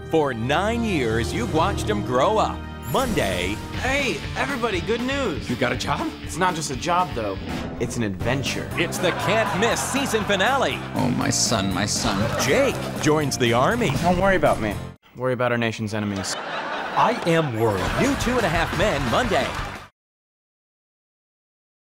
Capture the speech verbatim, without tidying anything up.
For nine years, you've watched them grow up. Monday. Hey, everybody, good news. You got a job? It's not just a job, though. It's an adventure. It's the can't-miss season finale. Oh, my son, my son. Jake joins the army. Don't worry about me. Worry about our nation's enemies. I am worried. New Two and a Half Men, Monday.